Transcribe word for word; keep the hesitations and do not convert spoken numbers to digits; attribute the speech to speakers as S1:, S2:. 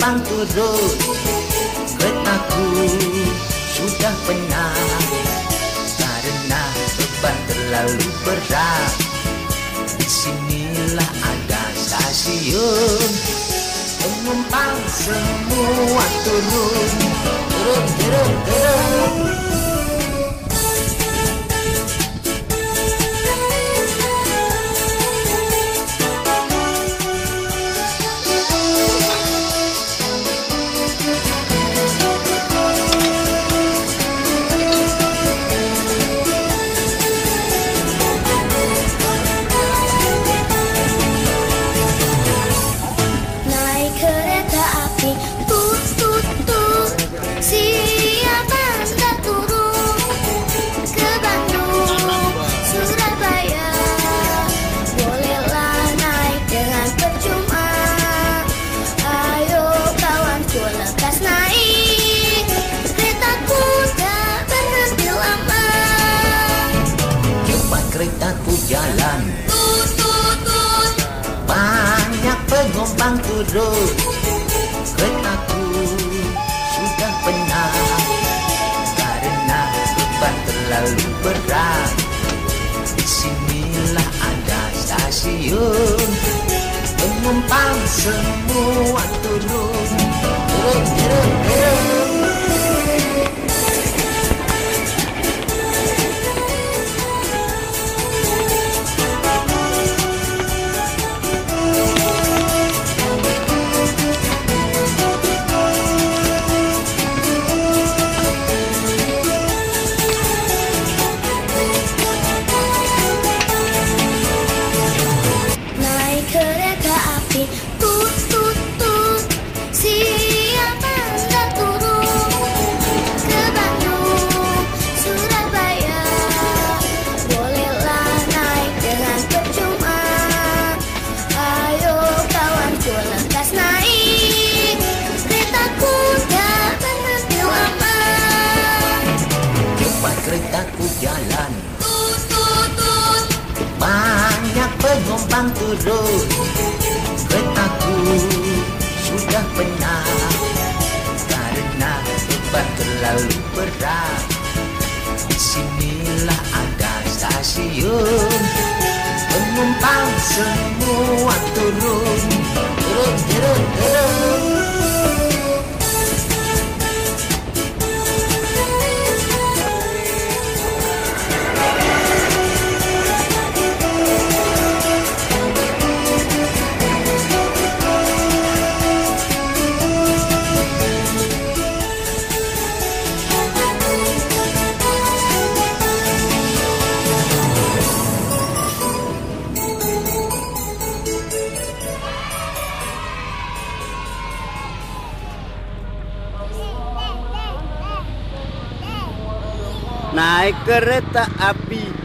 S1: penumpang turun, keretaku sudah penat karena beban terlalu berat. Disinilah ada stasiun, penumpang semua turun, turun, turun, turun. Keretaku jalan, tut, tut, tut. Banyak penumpang turun, keretaku sudah penat karena beban terlalu berat. Disinilah ada stasiun, penumpang semua turun, turun, turun, turun. Keretaku jalan, tut, tut, tut. Banyak penumpang turun, keretaku sudah penat karena beban terlalu berat. Disinilah ada stasiun, penumpang semua turun, turun, turun, turun.
S2: Naik kereta api.